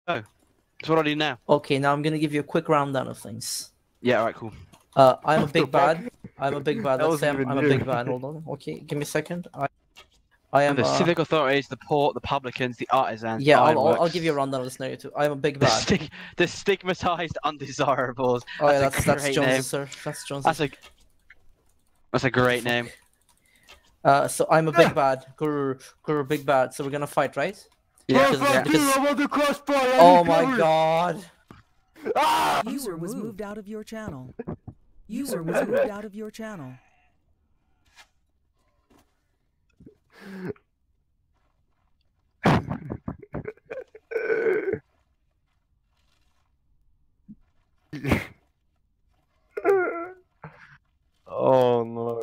Oh, so what do I do now? Okay, now I'm gonna give you a quick rundown of things. Yeah, alright, cool. I'm a big bad. I'm a big bad. That Let's say wasn't I'm even a you. big bad. Hold on. Okay, give me a second. I And am the civic authorities, the poor, the publicans, the artisans, yeah. the I'll ironworks, give you a rundown of the scenario too. I'm a big the, bad. the stigmatized undesirables. Oh yeah, That's a that's great name. Jones's, sir. That's That's Jones's. a great name. So I'm a big bad. Grr, big bad. So we're gonna fight, right? Yeah. I want the crossbar. Oh my god. Ah! User was moved out of your channel. User was moved out of your channel. Oh no.